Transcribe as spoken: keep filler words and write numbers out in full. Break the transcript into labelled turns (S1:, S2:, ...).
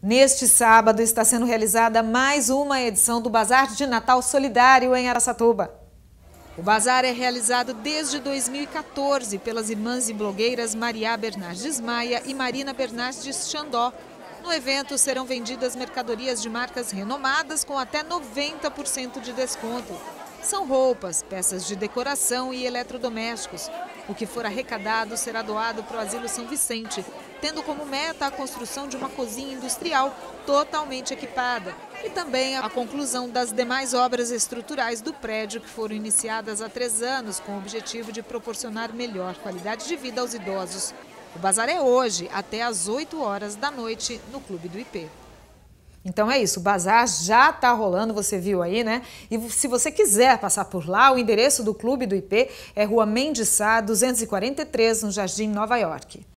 S1: Neste sábado está sendo realizada mais uma edição do Bazar de Natal Solidário em Araçatuba. O bazar é realizado desde dois mil e quatorze pelas irmãs e blogueiras Maria Bernardes Maia e Marina Bernardes Xandó. No evento serão vendidas mercadorias de marcas renomadas com até noventa por cento de desconto. São roupas, peças de decoração e eletrodomésticos. O que for arrecadado será doado para o Asilo São Vicente, tendo como meta a construção de uma cozinha industrial totalmente equipada e também a conclusão das demais obras estruturais do prédio que foram iniciadas há três anos com o objetivo de proporcionar melhor qualidade de vida aos idosos. O bazar é hoje, até às oito horas da noite, no Clube do I P. Então é isso, o bazar já está rolando, você viu aí, né? E se você quiser passar por lá, o endereço do Clube do I P é Rua Mendes Sá, duzentos e quarenta e três, no Jardim Nova York.